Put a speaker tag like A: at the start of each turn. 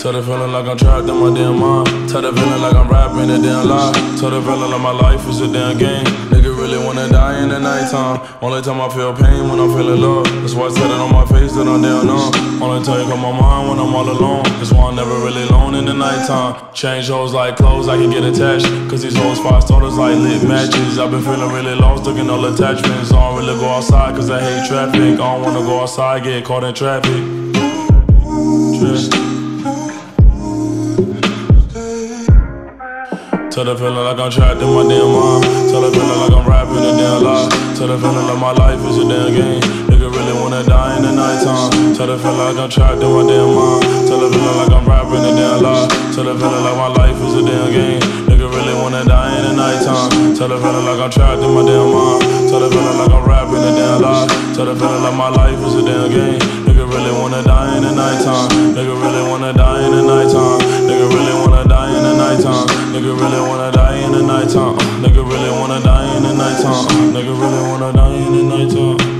A: Tell the feeling like I'm trapped in my damn mind. Tell the feeling like I'm rapping a damn lie. Tell the feeling like my life is a damn game. Nigga really wanna die in the nighttime. Only time I feel pain when I'm feeling love. That's why I said it on my face that I'm damn numb. Only time you come my mind when I'm all alone. That's why I'm never really alone in the nighttime. Change hoes like clothes, I can get attached. Cause these hoes 5 starters like lit matches. I've been feeling really lost, looking all attachments. I don't really go outside cause I hate traffic. I don't wanna go outside, get caught in traffic. Tell the feeling like I'm trapped in my damn mind. Tell the feeling like I'm rapping a damn lie. Tell the feeling like my life is a damn game. Nigga really wanna die in the nighttime. Tell the feeling like I'm trapped in my damn mind. Tell the feeling like I'm rapping a damn lie. Tell the feeling like my life is a damn game. Nigga really wanna die in the nighttime. Tell the feeling like I'm trapped in my damn mind. Tell the feeling like I'm rapping a damn lie. Tell the feeling like my life is a damn game. Nigga really wanna die in the nighttime. Nigga really wanna die in the nighttime. Nigga really wanna die in the nighttime. Nigga really wanna die in the nighttime. Nigga really wanna die in the nighttime. Nigga really wanna die in the nighttime.